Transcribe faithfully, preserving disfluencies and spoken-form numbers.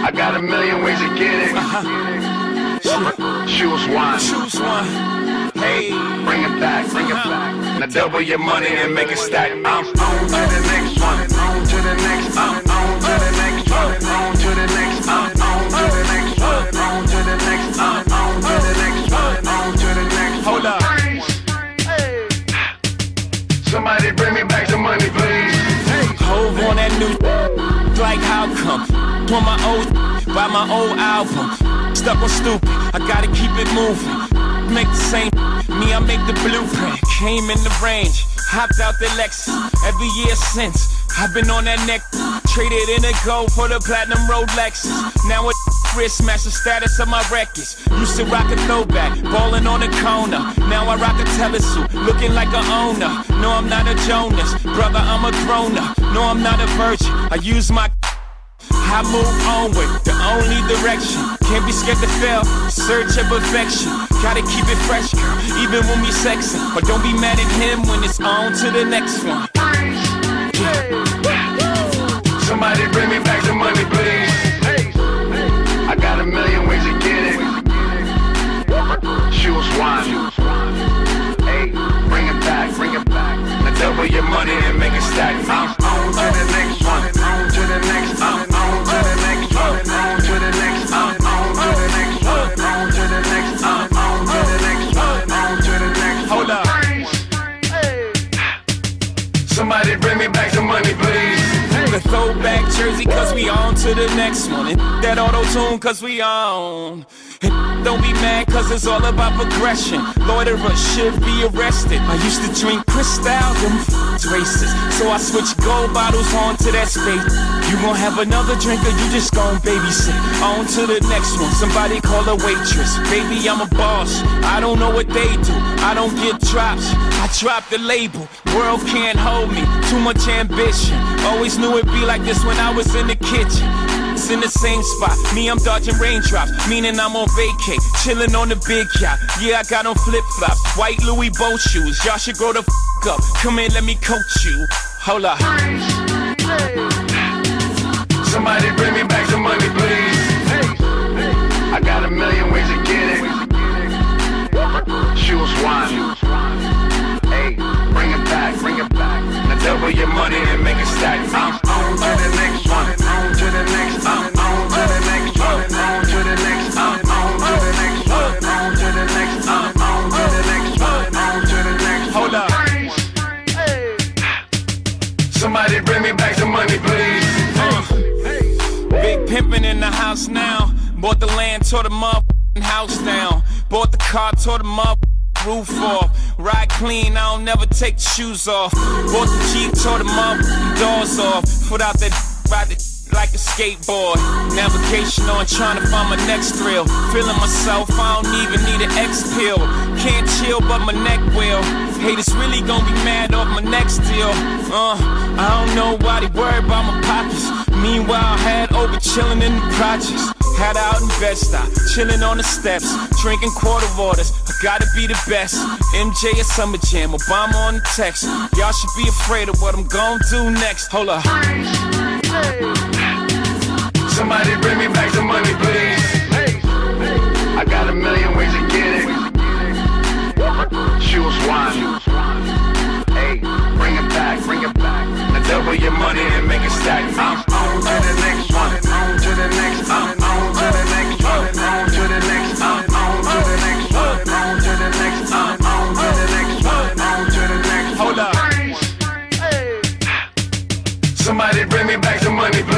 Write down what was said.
I got a million ways to get it. Uh-huh. Choose one. Choose one. Hey, bring it back, bring it back. Now double your money and make it stack. I'm on to the next one. On to the next. I'm on to the next one. On to the next. I'm on to the next one. On to the next. I'm on to the next one. On to the next. Hold up. Somebody bring me back the money, please. Hove on that new like how come? On my old, buy my old album. Stuck on stupid, I gotta keep it moving. Make the same, me I make the blueprint. Came in the range, hopped out the Lexus. Every year since, I've been on that neck. Traded in a gold for the platinum Rolexes. Now it's wrist match the status of my records. Used to rock a throwback, ballin' on the corner. Now I rock a telesuit, looking like a owner. No, I'm not a Jonas, brother, I'm a grown-up. No, I'm not a virgin, I use my I move onward, the only direction. Can't be scared to fail, search of perfection. Gotta keep it fresh, girl, even when we sexing. But don't be mad at him when it's on to the next one. Somebody bring me back the money, please. I got a million ways to get it. Choose one. Hey, bring it back, bring it back. Now double your money and make it stack. I'm on to the next one. On to the next. I'm on to the next one. On to the next. I'm on to the next one. On to the next. I'm on to the next one. On to the next. Hold up. Somebody bring me back the money, please. The throwback jersey, cause we on to the next one. And that auto-tune, cause we on. And don't be mad, cause it's all about progression. Loiterers should be arrested. I used to drink Cristal, them f***ing racist. So I switched gold bottles on to that space. You gon' have another drink or you just gon' babysit. On to the next one, somebody call a waitress. Baby, I'm a boss, I don't know what they do. I don't get drops, I drop the label. World can't hold me, too much ambition. Always knew it'd be like this when I was in the kitchen. It's in the same spot, me I'm dodging raindrops. Meaning I'm on vacay, chillin' on the big yacht. Yeah, I got on flip-flops, white Louis boat shoes. Y'all should grow the f*** up, come in, let me coach you. Hold up. Somebody bring me back the money, please. I got a million ways to get it. Choose one. Hey, bring it back, bring it back. Now double your money and make it stack. I'm on to the next one. On to the next. I'm on to the next one. On to the next. I'm on to the next one. On to the next. I'm on to the next one. On to the next. Hold up. Somebody bring me back the money, please. Uh, big pimpin' in the house now. Bought the land, tore the motherfucking house down. Bought the car, tore the motherfucking roof off. Ride clean, I don't never take the shoes off. Bought the Jeep, tore the motherfucking doors off. Put out that ride it like a skateboard. Navigation on, trying to find my next thrill. Feeling myself, I don't even need an X pill. Can't chill, but my neck will. Haters really gon' be mad off my next deal. Uh, I don't know why they worry about my pockets. Meanwhile, had over chillin' in the projects. Had out in Bed-Stuy, chillin' on the steps, drinking quarter waters. I gotta be the best. M J at Summer Jam, Obama on the text. Y'all should be afraid of what I'm gon' do next. Hold up. Somebody bring me back the money, please. I got a million ways to get it. Choose one. Hey, bring it back, bring it back. Now double your money and make it stack. I'm on to the next one. On to the next. I'm on to the next one. On to the next. I'm on to the next one. On to the next. I'm on to the next one. On to the next. Hold up. Somebody bring me back the money, please.